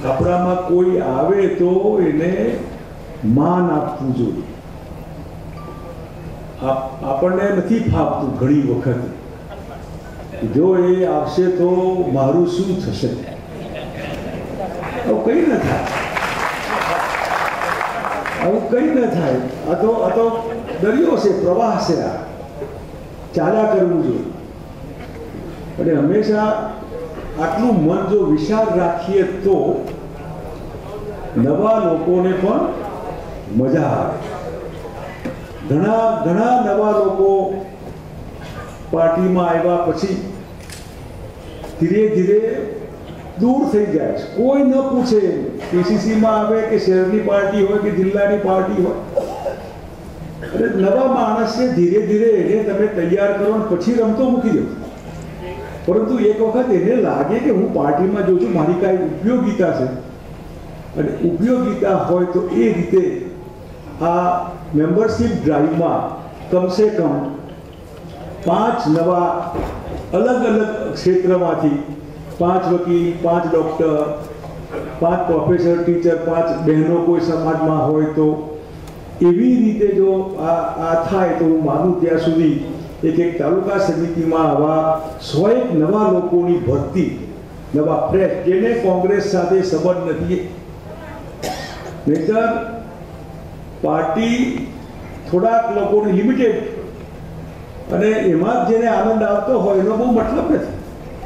આપણામાં કોઈ આવે તો એને માન આપવું જોઈએ. આપણને નથી ફાવતું ઘણી વખત, જો એ આવશે તો મારું શું થશે, આવું કંઈ ન થાય, આવું કંઈ ન થાય. આ તો દરિયો છે, પ્રવાહ છે, આ ચાલ્યા કરવું જોઈએ. અને હંમેશા આટલું મન જો વિશાળ રાખીએ તો નવા લોકોને પણ મજા આવે. ઘણા નવા લોકો પાર્ટીમાં આવ્યા પછી ધીરે ધીરે દૂર થઈ જાય છે. કોઈ ન પૂછે, પીસીસીમાં આવે કે શહેરની પાર્ટી હોય કે જિલ્લાની પાર્ટી હોય, અને નવા માણસને ધીરે ધીરે એને તમે તૈયાર કરો અને પછી રમતો મૂકી દો. પરંતુ એક વખત એને લાગે કે હું પાર્ટીમાં જોઉં છું, મારી કાંઈ ઉપયોગિતા છે, અને ઉપયોગિતા હોય તો એ રીતે આ મેમ્બરશીપ ડ્રાઈવમાં કમસે કમ 5 નવા અલગ અલગ ક્ષેત્રમાંથી 5 વકીલ, 5 ડૉક્ટર, 5 પ્રોફેસર, ટીચર, 5 બહેનો કોઈ સમાજમાં હોય તો એવી રીતે જો આ થાય તો હું માનું ત્યાં સુધી એક તાલુકા સમિતિમાં આવા 100 નવા લોકોની ભરતી, નવા ફ્રેશ, જેને કોંગ્રેસ સાથે સંબંધ નથી. નહીતર પાર્ટી થોડાક લોકોને લિમિટેડ, અને એમાં જ જેને આનંદ આવતો હોય એનો બહુ મતલબ નથી.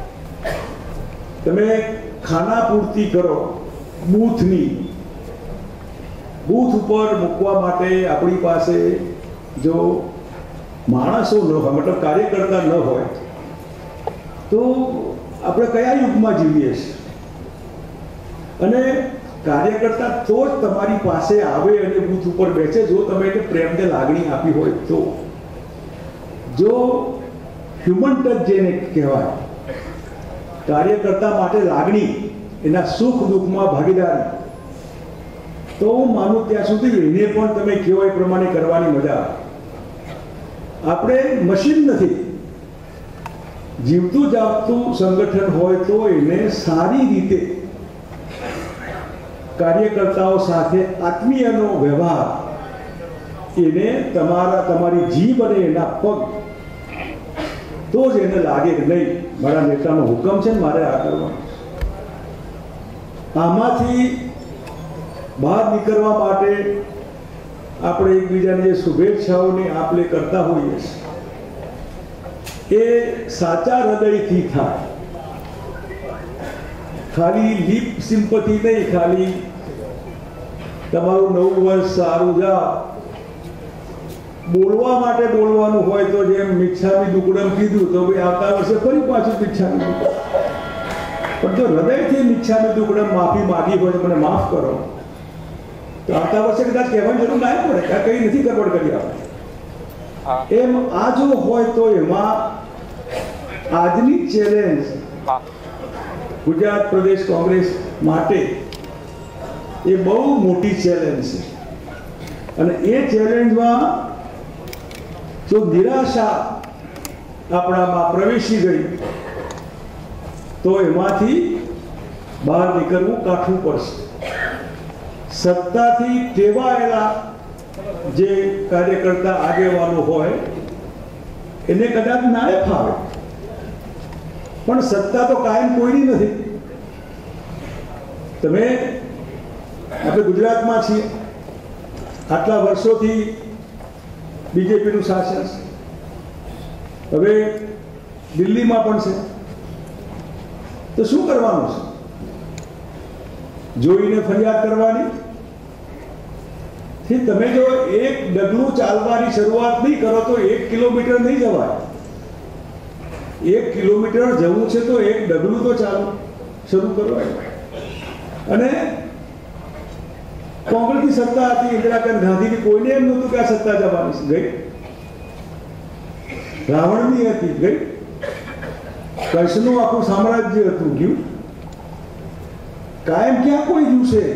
તમે ખાના પૂર્તિ કરો બૂથની, બૂથ ઉપર મૂકવા માટે આપણી પાસે જો માણસો ન હોય, મતલબ કાર્યકર્તા ન હોય, તો આપણે કયા યુગમાં જીવીએ છીએ? અને કાર્યકર્તા તો જ તમારી પાસે આવે અને બૂથ ઉપર બેસે જો તમે એને પ્રેમને લાગણી આપી હોય તો. જો હ્યુમન ટચ જેને કહેવાય, કાર્યકર્તા માટે લાગણી, એના સુખ દુઃખમાં ભાગીદારી, તો હું માનું ત્યાં સુધી એને પણ તમે કહો એ પ્રમાણે કરવાની મજા આવે. આપણે મશીન નથી, જીવતું જાગતું સંગઠન હોય તો એને સારી રીતે કાર્યકર્તાઓ સાથે આત્મીયનો વ્યવહાર, એને તમારી જીભ અને એના પગ, તો જ એને લાગે કે નહીં મારા નેતાનો હુકમ છે ને મારે આ કરવાનું. આમાંથી બહાર નીકળવા માટે આપણે એકબીજાની જે શુભેચ્છાઓની આપ-લે કરતા હોઈએ છીએ, એ સાચા હૃદયથી થાય. ખાલી લીપ સિમ્પથી નહીં, ખાલી તમારું નવું વર્ષ સારું જા બોલવા માટે બોલવાનું હોય તો જેમ મિચ્છામી દુક્કડમ કીધું તો ભાઈ આવતા વર્ષે ફરી પાછું મિચ્છામી દુક્કડમ. પણ જો હૃદયથી મિચ્છામી દુક્કડમ માફી માગી હોય તો મને માફ કરો, તો આવતા વર્ષે કદાચ કહેવાની જરૂર ના પડે કે કંઈ નથી ગડબડ કરી આપણે. એમ આ જો હોય તો એમાં આજની ચેલેન્જ ગુજરાત પ્રદેશ કોંગ્રેસ માટે એ બહુ મોટી ચેલેન્જ છે. અને એ ચેલેન્જમાં જો નિરાશા આપણામાં પ્રવેશી ગઈ તો એમાંથી બહાર નીકળવું કાઠું પડશે. સત્તાથી ટેવાયેલા જે કાર્યકર્તા આગેવાનો હોય એને કદાચ ના ફાવે, પણ સત્તા તો કાયમ કોઈની નથી. તમે આપણે ગુજરાતમાં છીએ, આટલા વર્ષોથી બીજેપીનું શાસન છે, હવે દિલ્હીમાં પણ છે, તો શું કરવાનું છે? જોઈને ફરિયાદ કરવાની? તમે જો એક ડગલું ચાલવાની શરૂઆત નહીં કરો તો 1 કિલોમીટર નહીં જવાય. 1 કિલોમીટર જવું છે તો એક ડગલું તો શરૂ કરવાય. અને કોંગ્રેસની સત્તા હતી, ઇન્દિરા ગાંધીની, કોઈને એમ નહોતું કે આ સત્તા જવાની ગઈ. રાવણની હતી, ગઈ. કૃષ્ણનું આખું સામ્રાજ્ય હતું, ગયું. કાયમ ક્યાં કોઈ ગયું છે?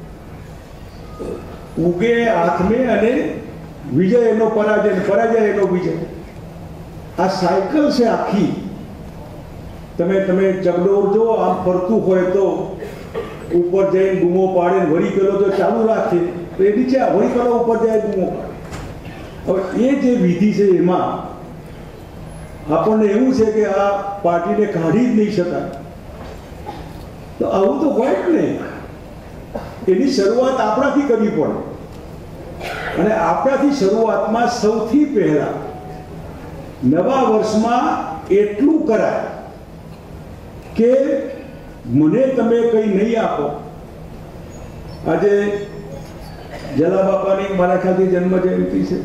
ઉગે હાથમે અને વિજય એનો પરાજય, પરાજય એનો વિજય. આ સાયકલ છે આખી. તમે ચગડોળ જો આમ ફરતું હોય તો ઉપર જઈને બૂમો પાડે, વળી પેલો જો ચાલુ રાખે તો એ નીચે વળી પેલો ઉપર જાય બૂમો પાડે. હવે એ જે વિધિ છે એમાં આપણને એવું છે કે આ પાર્ટીને કાઢી જ નહીં શકાય. તો આવું તો હોય જ નહીં. એની શરૂઆત આપણાથી કરવી પડે. અને આપણાથી શરૂઆતમાં સૌથી પહેલા નવા વર્ષમાં એટલું કરાય કે મને તમે કંઈ નહીં આપો. આજે જલા બાપાની મારા ખ્યાલથી જન્મ જયંતિ છે.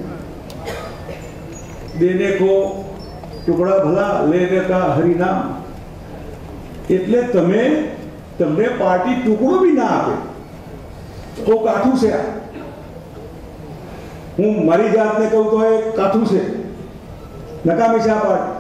દેને કો ટુકડા ભલા લેને કા હરિનામ. એટલે તમને પાર્ટી ટુકડો બી ના આપે તો કાઠું છે. હું મારી જાતને કહું તો એ કાઠું છે, નકામી છે આ પાર્ટી.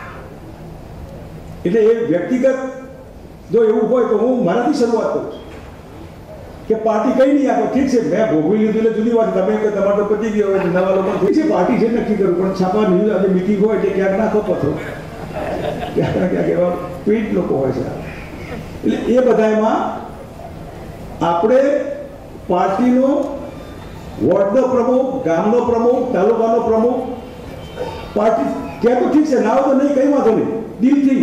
એટલે એ વ્યક્તિગત જો એવું હોય તો હું મારાથી શરૂઆત કરું છું કે પાર્ટી કઈ નહીં આપે. ઠીક છે, મેં ભોગવી લીધું એટલે જુદી વાત. તમે કે તમારે તો પતી ગયો હોય, નવા લોકો ઠીક છે, પાર્ટી છે નક્કી કરું. પણ છાપા ન્યૂઝ આજે મીટિંગ હોય એટલે ક્યાંક નાખો પથરો, ક્યાંક એવા પીઠ લોકો હોય છે. એટલે એ બધામાં આપણે પાર્ટીનો વોર્ડનો પ્રમુખ, ગામનો પ્રમુખ, તાલુકાનો પ્રમુખ, પાર્ટી ક્યાં તો ઠીક છે, ના તો નહીં, કઈ વાંધો નહીં, દિલથી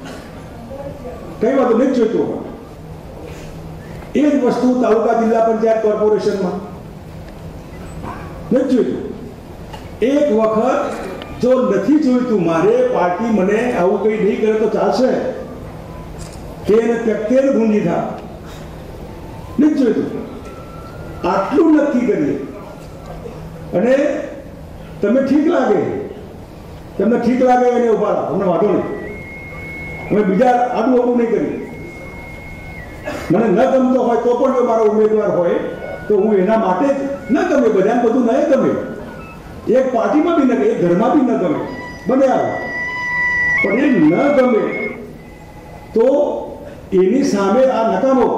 કઈ વાંધો નહીં જોઈતો. એ જ વસ્તુ તાલુકા જિલ્લા પંચાયત કોર્પોરેશનમાં નથી જોઈતું. એક વખત જો નથી જોઈતું, મારે પાર્ટી મને આવું કંઈ નહીં કરે તો ચાલશે, તેર ગુંજી થા નથી જોઈતું. આટલું નક્કી કરીએ અને તમે ઠીક લાગે, તમને ઠીક લાગે એને ઉભા રહો, અમને વાંધો નહીં. અમે બીજા આડું આડું નહીં કરીએ. મને ન ગમતો હોય તો પણ જો મારો ઉમેદવાર હોય તો હું એના માટે જ ન ગમે, બધાને બધું ન ગમે, એક પાર્ટીમાં બી ન ગમે, એક ઘરમાં બી ન ગમે, બને આવે. પણ એ ન ગમે તો એની સામે આ નકામો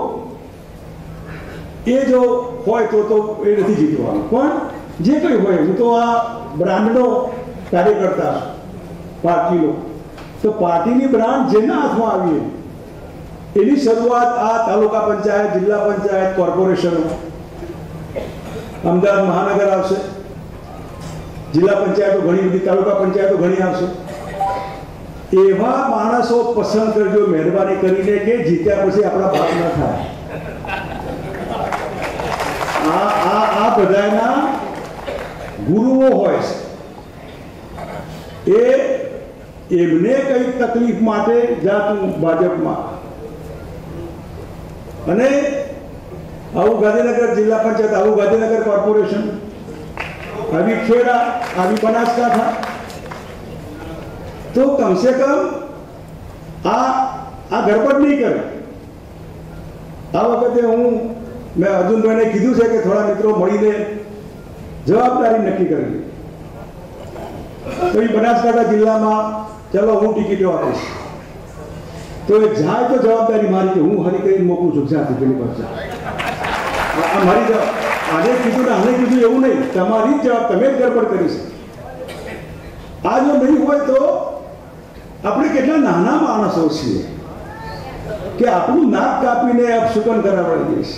એ જો હોય તો એ નથી જીતવાનું. પણ જે કંઈ હોય, હું તો આ બ્રાન્ડનો કાર્યકર્તા પાર્ટીનો, તો પાર્ટીની બ્રાન્ડ જેના હાથમાં આવીએ એની શરૂઆત આ તાલુકા પંચાયત, જિલ્લા પંચાયત, કોર્પોરેશનો, અમદાવાદ મહાનગર આવશે, જિલ્લા પંચાયતો ઘણી બધી, તાલુકા પંચાયતો ઘણી આવશે. એવા માણસો પસંદ કરજો મહેરબાની કરીને કે જીત્યા પછી આપણા ભાગ ન થાય. આ બધાના ગુરુઓ હોય છે, એમને કઈ તકલીફ માટે જાતું ભાજપમાં. અને આવું ગાંધીનગર જિલ્લા પંચાયત, આવું ગાંધીનગર કોર્પોરેશન, આવી ખેડા, આવી બનાસકાંઠા, તો કમસે કમ આ ગડબડ નહીં કરે. આ વખતે મેં અર્જુનભાઈને કીધું છે કે થોડા મિત્રો મળીને જવાબદારી નક્કી કરી. તો એ બનાસકાંઠા જિલ્લામાં ચલો હું ટિકિટો આપીશ, તો એ જાય તો જવાબદારી મારી, કે હું હરી કરીને મોકલું છું, જ્યાંથી પેલી પર આ મારી આને કીધું ને આને કીધું એવું નહીં, તમારી જ જવાબ, તમે જ ગડબડ કરી છે. આ જો નહીં હોય તો આપણે કેટલા નાના માણસો છીએ કે આપણું નાક કાપીને અપશુકન કરાવડી દઈશ.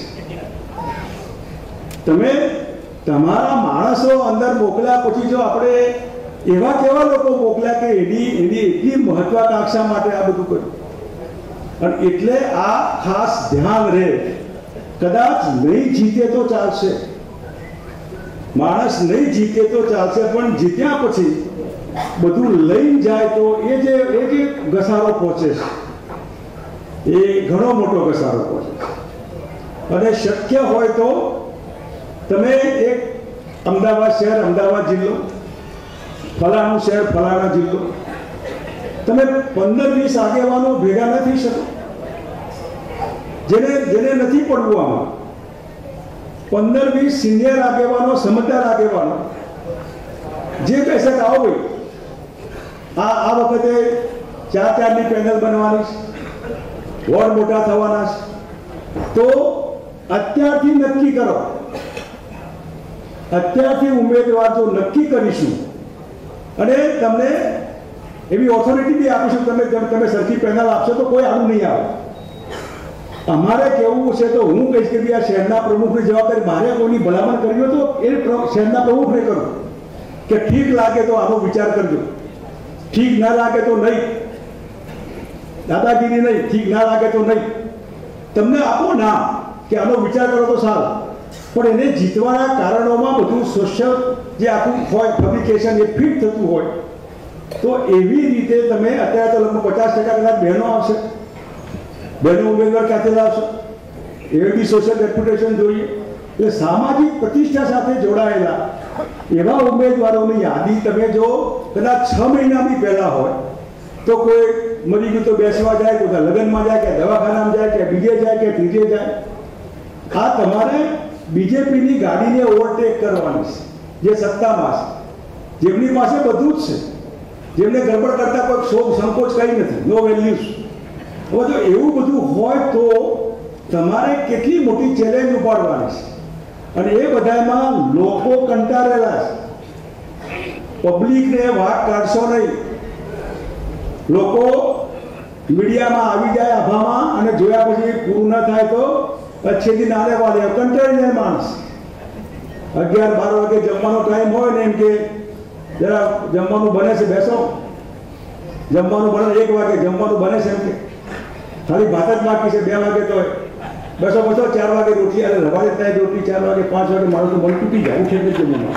તમે તમારા માણસો અંદર મોકલ્યા પછી જો આપણે એવા કેવા લોકો મોકલ્યા કે એની એટલી મહત્વાકાંક્ષા માટે આ બધું કર્યું. અને એટલે આ ખાસ ધ્યાન રહે. કદાચ નહીં જીતે તો ચાલશે, માણસ નહીં જીતે તો ચાલશે, પણ જીત્યા પછી બધું લઈને જાય તો એ જે ઘસારો પહોંચે છે એ ઘણો મોટો ઘસારો પહોંચે છે. અને શક્ય હોય તો તમે એક અમદાવાદ શહેર, અમદાવાદ જિલ્લો, ફલાણું શહેર, ફલાણા જિલ્લો, તમે 15-20 આગેવાનો ભેગા ન થઈ શકો, જેને નથી પડવું આમાં. 15-20 સિનિયર આગેવાનો, સમજદાર આગેવાનો જે કહે છે કે આવો ભાઈ, આ વખતે 4-4ની પેનલ બનવાની છે, વોર્ડ મોટા થવાના છે, તો અત્યારથી નક્કી કરો. અત્યારથી ઉમેદવાર જો નક્કી કરીશું અને તમને એવી ઓથોરિટી બી આપીશું, તમે સરખી પેનલ આપશો તો કોઈ આડું નહીં આવે. અમારે કેવું છે તો હું કહીશ કે આ શહેરના પ્રમુખની જવાબદારી મારે કોઈની ભલામણ કરવી હોય તો એ શહેરના પ્રમુખને કરું કે ઠીક લાગે તો આનો વિચાર કરજો, ઠીક ના લાગે તો નહીં, દાદાગીરી નહીં, ઠીક ના લાગે તો નહીં. તમને આપો ના કે આનો વિચાર કરો તો સારું, પણ એને જીતવાના કારણોમાં બધું સોશિયલ જે આખું હોય ફેબ્રિકેશન એ ફિટ થતું હોય તો એવી રીતે તમે અત્યારે તો લગભગ 50% કદાચ બહેનો આવશે, બહેનો ઉમેદવાર ક્યાંથી લાવશો, એ બી સોશિયલ રેપ્યુટેશન જોઈએ. એટલે સામાજિક પ્રતિષ્ઠા સાથે જોડાયેલા એવા ઉમેદવારોની યાદી તમે જો કદાચ 6 મહિના બી પહેલા હોય તો કોઈ મરી ગયું તો બેસવા જાય, કોઈ લગ્નમાં જાય, કે દવાખાનામાં જાય, કે બીજે જાય, કે ત્રીજે જાય. આ તમારે બીજેપીની ગાડીને ઓવરટેક કરવાની છે જે સત્તામાં છે, જેમની પાસે બધું જ છે, જેમને ગડબડ કરતા કોઈ શોખ સંકોચ કંઈ નથી, નો વેલ્યુઝ. હવે જો એવું બધું હોય તો તમારે કેટલી મોટી ચેલેન્જ ઉપાડવાની છે. અને એ બધામાં લોકો કંટાળેલા છે. પબ્લિકને વાક કાઢશો નહીં. લોકો મીડિયામાં આવી જાય આભામાં અને જોયા પછી પૂરું ન થાય તો પછીથી નાને વાળે કંટાળી જાય માણસ. 11-12 વાગે જમવાનો ટાઈમ હોય ને એમ કે જરા જમવાનું બને છે, બેસો, જમવાનું બને, 1 વાગે જમવાનું બને છે એમ કે ખાલી ભાત જ બાકી છે, 2 વાગે તો બેસો બેસો, 4 વાગે રોટલી, અને રવાડે થાય રોટલી 4 વાગે, 5 વાગે માણસ મન તૂટી જાય, ઉઠે જ જમવાનું.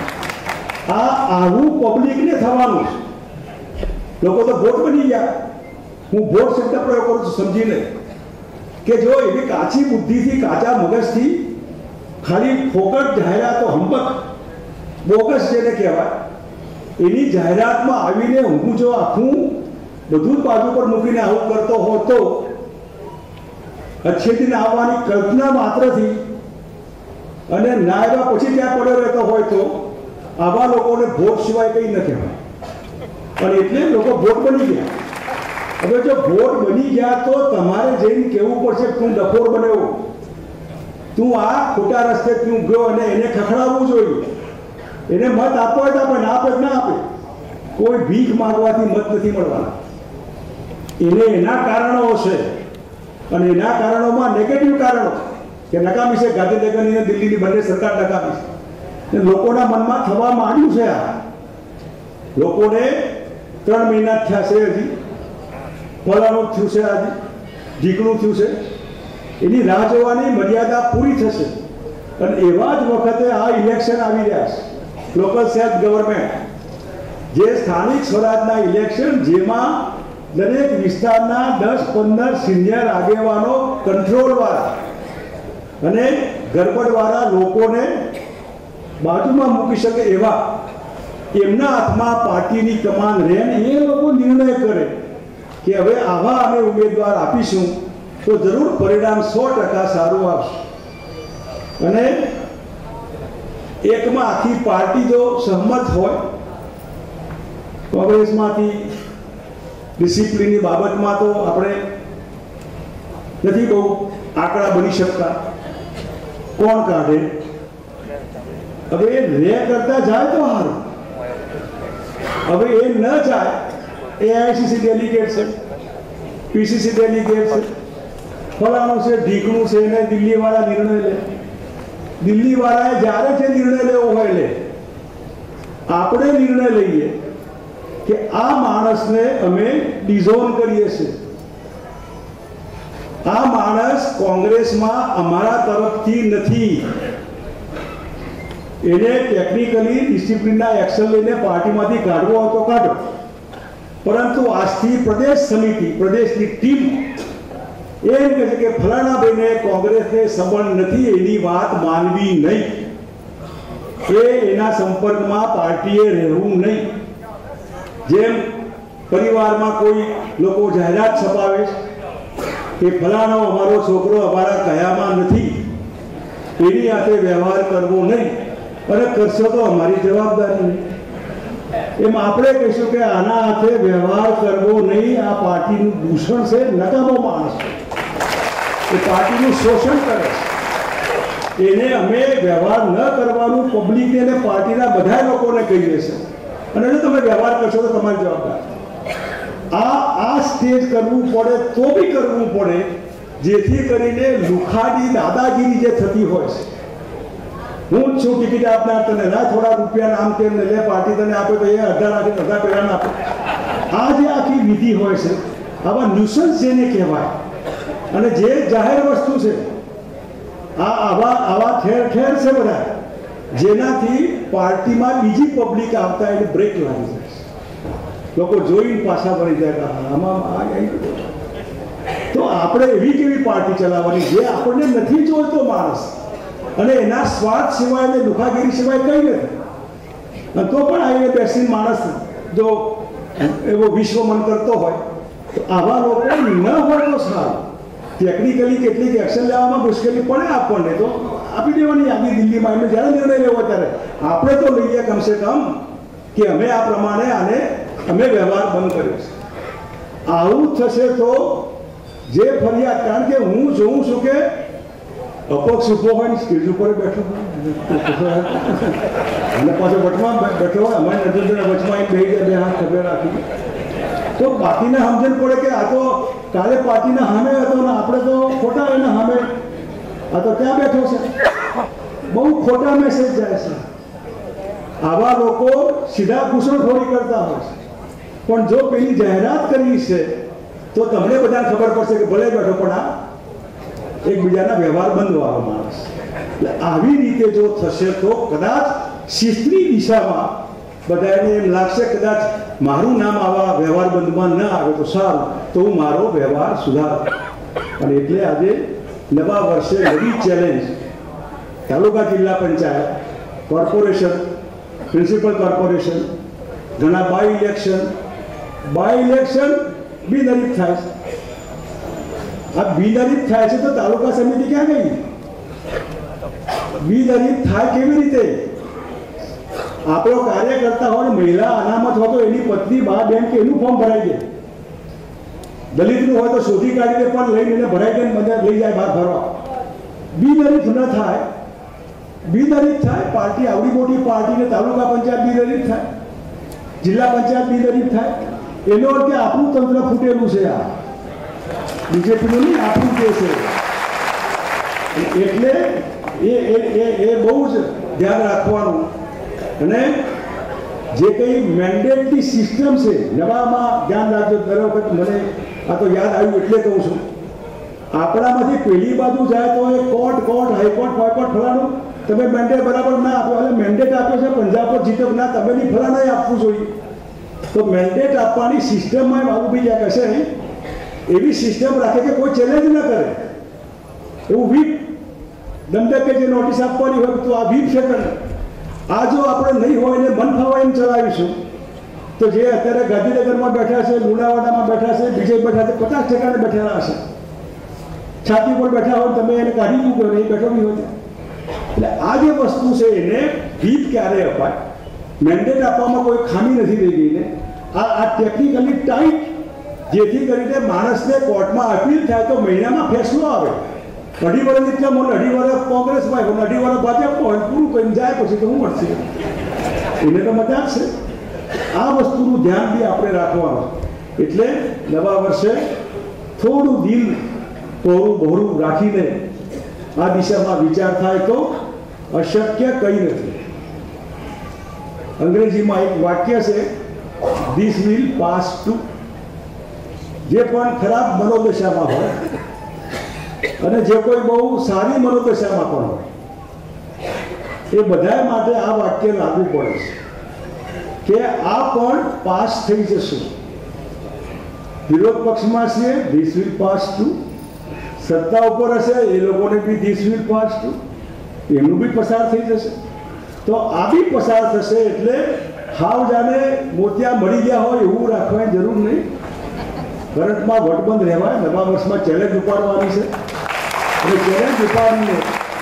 આવું પબ્લિકને થવાનું છે. લોકો તો વોટ બની ગયા. હું વોટ શબ્દ પ્રયોગ કરું છું સમજીને કે જો એવી કાચી બુદ્ધિથી, કાચા મગજથી ખાલી ફોકટ જાહેરાતો, હંપક બોગસ જેને કહેવાય, એની જાહેરાતમાં આવીને હું જો આખું બધું બાજુ પર મૂકીને આવું કરતો હોત તો અચ્છેથી આવવાની કલ્પના માત્રથી અને ના આવ્યા પછી ત્યાં પડ્યો રહેતો હોય તો આવા લોકોને વોટ સિવાય કંઈ ન કહેવાય. પણ એટલે લોકો વોટ બની ગયા. હવે જો વોટ બની ગયા તો તમારે જઈને કહેવું પડશે તું ડફોર બન્યો, તું આ ખોટા રસ્તે તું ગયો, અને એને ખખડાવવું જોઈએ. એને મત આપવો હોય તો આપણે ના આપે ના આપે. કોઈ ભીખ માંગવાથી મત નથી મળવાના. એને એના કારણો હશે, અને એના કારણોમાં નેગેટિવ કારણો કે નકામી છે, ગાંધીનગરની અને દિલ્હીની બંને સરકાર નકામી છે. લોકોના મનમાં થવા માંડ્યું છે. આ લોકોને 3 મહિના થયા છે, હજી ફલાણું થયું છે, આજે ઢીકણું થયું છે. એની રાહ જોવાની મર્યાદા પૂરી થશે. અને એવા જ વખતે આ ઇલેક્શન આવી રહ્યા છે, લોકલ સેલ્ફ ગવર્મેન્ટ, જે સ્થાનિક સ્વરાજના ઇલેક્શન, જેમાં દરેક વિસ્તારના 10-15 સિનિયર આગેવાનો કંટ્રોલવાળા અને ગરબડવાળા લોકોને બાજુમાં મૂકી શકે એવા એમના હાથમાં પાર્ટીની કમાન રહે, એ લોકો નિર્ણય કરે કે હવે આવા અમે ઉમેદવાર આપીશું તો જરૂર પરિણામ 100% સારું આવશે. અને એકમાં આખી પાર્ટી જો સહમત હોય, કોંગ્રેસમાંથી ડિસિપ્લિનની બાબતમાં તો આપણે નથી બહુ આંકડા બની શકતા, કોણ કાઢે. હવે એ રે કરતા જાય તો સારું. હવે એ ન જાય, એઆઈસીસી ડેલિગેટ છે, પીસીસી ડેલિગેટ છે, ફલાણું છે, ઢીકણું છે, એને દિલ્હીવાળા નિર્ણય લે. દિલ્હીવાળાએ જ્યારે જે નિર્ણય લેવો હોય લે. આપણે નિર્ણય લઈએ કે આ માણસને અમે ડિઝોન કરીએ છીએ, આ માણસ કોંગ્રેસમાં અમારા તરફથી નથી, એને ટેકનિકલી ડિસિપ્લિનના એક્શન લઈને પાર્ટીમાંથી કાઢવો હોય તો કાઢો, પરંતુ આજથી પ્રદેશ સમિતિ, પ્રદેશની ટીમ એમ કહે છે કે ફલાણા ભાઈને કોંગ્રેસને સંબંધ નથી, એની વાત માનવી નહીં, એના સંપર્કમાં પાર્ટીએ રહેવું નહીં. જેમ પરિવારમાં કોઈ લોકો જાહેરાત છપાવે કે ફલાણો અમારો છોકરો અમારા કયામાં નથી, એની સાથે વ્યવહાર કરવો નહીં, અને કરશો તો અમારી જવાબદારી નહીં. એમ આપણે કહીશું કે આના હાથે વ્યવહાર કરવો નહીં, આ પાર્ટીનું દૂષણ છે, નકામો માણસ છે, એ પાર્ટીનું શોષણ કરે છે, એને અમે વ્યવહાર ન કરવાનું પબ્લિકને અને પાર્ટીના બધા લોકોને કહીએ છીએ. અને જો તમે વ્યવહાર કરશો તો તમારી જવાબદારી. આ સ્ટેજ કરવું પડે તો બી કરવું પડે, જેથી કરીને લુખાની દાદાગીરી જે થતી હોય છે, હું જ છું ટિકિટ આપનાર તને, ના થોડા રૂપિયા આમ તેમ લે, પાર્ટી તને આપે તો એ અડધા રાખે અડધા પેલા આપે. આ જે આખી વિધિ હોય છે, આવા ન્યુસન્સ જેને કહેવાય, અને જે જાહેર વસ્તુ છે, આવા ઠેર ઠેર છે બધા, જેનાથી પાર્ટીમાં બીજી પબ્લિક આવતા એટલે બ્રેક લાગી જાય છે. લોકો જોઈને પાછા વળી જાય, આમાં તો આપણે એવી કેવી પાર્ટી ચલાવવાની જે આપણને નથી જોઈતો માણસ, અને એના સ્વાર્થ સિવાય ને લુખાગીરી સિવાય કઈ નથી. તો પણ આવીને બેસીને માણસ જો એવો વિશ્વમન કરતો હોય તો આવા લોકો ન હોય તો સારું. ટેકનિકલી કેટલીક એક્શન લેવામાં મુશ્કેલી પડે આપણને, તો આપી દેવાની યાદી દિલ્હીમાં એમને જ્યારે નિર્ણય લેવો ત્યારે આપણે તો લઈએ કમસે કમ કે અમે આ પ્રમાણે આને અમે વ્યવહાર બંધ કર્યો છે. આવું થશે તો જે ફરિયાદ, કારણ કે હું જોઉં છું કે અપક્ષ ઉભો હોય ને સ્ટેજ ઉપર બેઠો હોય અને પાછો વચમાં બેઠો હોય, અમારી નજર વચમાં બે હાથ ખબર રાખી, તો બાકીને સમજણ પડે કે આ તો કાલે પાર્ટીના સામે હતો ને આપણે તો ખોટા એના સામે, આ તો ક્યાં બેઠો છે. બહુ ખોટા મેસેજ જાય છે. આવા લોકો સીધા ઘૂસણખોરી કરતા હોય છે, પણ જો પેલી જાહેરાત કરવી છે તો તમને બધાને ખબર પડશે કે ભલે બેઠો પણ આ એકબીજાના વ્યવહાર બંધવાનો માણસ. એટલે આવી રીતે જો થશે તો કદાચ શિસ્તની દિશામાં બધાને એમ લાગશે કદાચ મારું નામ આવા વ્યવહાર બંધમાં ન આવે તો સારું, તો હું મારો વ્યવહાર સુધારું. અને એટલે આજે નવા વર્ષે નવી ચેલેન્જ, તાલુકા જિલ્લા પંચાયત, કોર્પોરેશન, મ્યુનિસિપલ કોર્પોરેશન, ઘણા બાય ઇલેક્શન બિનહરીફ થાય છે. આ બિનહરીફ થાય છે તો તાલુકા સમિતિ ક્યાં ગઈ? બિનહરીફ થાય કેવી રીતે? આપણો કાર્યકર્તા હોય, મહિલા અનામત હોય તો એની પત્ની, બા, બેન કે એનું ફોર્મ ભરાઈ દે. દલિતનું હોય તો શોધી કાઢી દે, પણ લઈને એને ભરાઈ દે, બધા લઈ જાય બહાર ભરવા. બિનહરીફ ન થાય. બિનહરીફ થાય, પાર્ટી આવડી મોટી પાર્ટીને તાલુકા પંચાયત બિનહરીફ થાય, જિલ્લા પંચાયત બિનહરીફ થાય, એનો અર્થ કે આપણું તંત્ર ફૂટેલું છે. આ બીજેપીનું નહીં, આપણું કે છે. એટલે એ બહુ જ ધ્યાન રાખવાનું. અને જે કંઈ મેન્ડેટની સિસ્ટમ છે નવામાં ધ્યાન રાખજો. દર વખત મને આ તો યાદ આવ્યું એટલે કહું છું, આપણામાંથી પેલી બાજુ જાય તો એ કોર્ટ, હાઈકોર્ટ, ફલાણું તમે મેન્ડેટ બરાબર ના આપો, એટલે મેન્ડેટ આપ્યો છે પંજાબ પર જીતો ના, તમે નહીં ફલાણા આપવું જોઈએ. તો મેન્ડેટ આપવાની સિસ્ટમમાં બાબુભાઈ જ્યાં કહેશે નહીં એવી સિસ્ટમ રાખે કે કોઈ ચેલેન્જ ન કરે. એવું વીપ દમદકે જે નોટિસ આપવાની હોય તો આ વીપ છે કરે. આ જો આપણે નહીં હોય ને મન ફાવા એમ ચલાવીશું તો જે અત્યારે ગાંધીનગરમાં બેઠા છે, લુણાવાડામાં બેઠા છે, બીજે બેઠા છે, 50% બેઠેલા હશે. છાતી પર બેઠા હોય તમે એને કાઢી મૂકો, નહીં બેઠો બી હોય. એટલે આ જે વસ્તુ છે એને વીપ ક્યારે અપાય? મેન્ડેટ આપવામાં કોઈ ખામી નથી રહી ગઈ ને. આ ટેકનિકલી ટાઈટ, જેથી કરીને માણસને કોર્ટમાં અપીલ થાય તો મહિનામાં ફેસલો આવે. 2.5 વર્ષ એટલે મને 2.5 વર્ષ કોંગ્રેસમાં હોય, 2.5 વર્ષ ભાજપ હોય, પૂરું કરીને જાય પછી તો હું મળશે એને તો મજા છે. આ વસ્તુનું ધ્યાન બી આપણે રાખવાનું. એટલે નવા વર્ષે થોડું દિલ બહોળું રાખીને આ દિશામાં વિચાર થાય તો અશક્ય કંઈ નથી. અંગ્રેજીમાં એક વાક્ય છે, ધીસ વિલ પાસ ટુ. જે પણ ખરાબ મનોદશામાં હોય અને જે કોઈ બહુ સારી મનોદશામાં પણ હોય એ બધા માટે આ વાક્ય લાગુ પડે છે કે આ પણ પાસ થઈ જશે. વિરોધ પક્ષમાં છે, ધીસ વિલ પાસ ટુ. સત્તા ઉપર હશે એ લોકોને બી ધીસ વિલ પાસ ટુ, એમનું બી પસાર થઈ જશે. તો આ બી પસાર થશે. એટલે હાવ જાણે મોતિયા મળી ગયા હોય એવું રાખવાની જરૂર નહીં. કરંટમાં વટબંધ રહેવાય. નવા વર્ષમાં ચેલેન્જ ઉપાડવાની છે અને ચેલેન્જ ઉપાડીને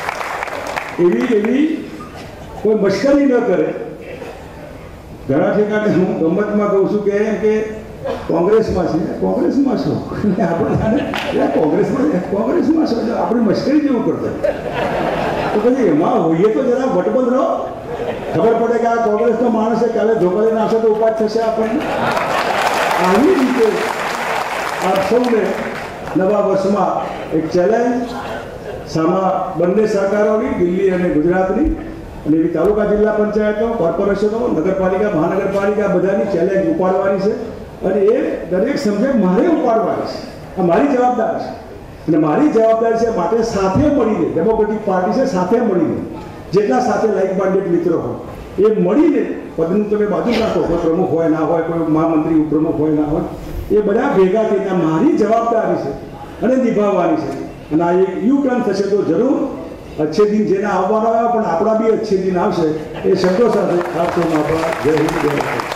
એવી કોઈ મશ્કરી ન કરે. ઘણા ઠેકાણે હું ગમતમાં કહું છું કે કોંગ્રેસમાં છે, કોંગ્રેસમાં છો આપણે કોંગ્રેસમાં છો એટલે આપણી મશ્કરી જેવું કરતા. તો પછી એમાં હોઈએ તો જરા વટબંધ રહો. ખબર પડે કે આ કોંગ્રેસનો માણસ છે, કાલે ધોકા લઈને આવશે તો ઉપાડ થશે આપણને. આવી રીતે આપ સૌને નવા વર્ષમાં એક ચેલેન્જ સામા બંને સરકારોની, દિલ્હી અને ગુજરાતની, અને એવી તાલુકા જિલ્લા પંચાયતો, કોર્પોરેશનો, નગરપાલિકા, મહાનગરપાલિકા બધાની ચેલેન્જ ઉપાડવાની છે. અને એ દરેક સમજે મારે ઉપાડવાની છે. આ મારી જવાબદારી છે અને મારી જવાબદારી છે માટે સાથે મળીને, ડેમોક્રેટિક પાર્ટી છે, સાથે મળીને જેટલા સાથે લાઇક માઇન્ડેડ મિત્રો હોય એ મળીને, પદનું તમે બાજુ રાખો, કોઈ પ્રમુખ હોય ના હોય, કોઈ મહામંત્રી ઉપપ્રમુખ હોય ના હોય, એ બધા ભેગા થઈને મારી જવાબદારી છે અને નિભાવવાની છે. અને આ એક યુ ટર્ન થશે તો જરૂર अच्छे दिन जेना આવવાના પણ આપણા બી अच्छे दिन આવશે. એ શબ્દો સાથે આપનો આભાર. જય હિન્દ, જય ભારત.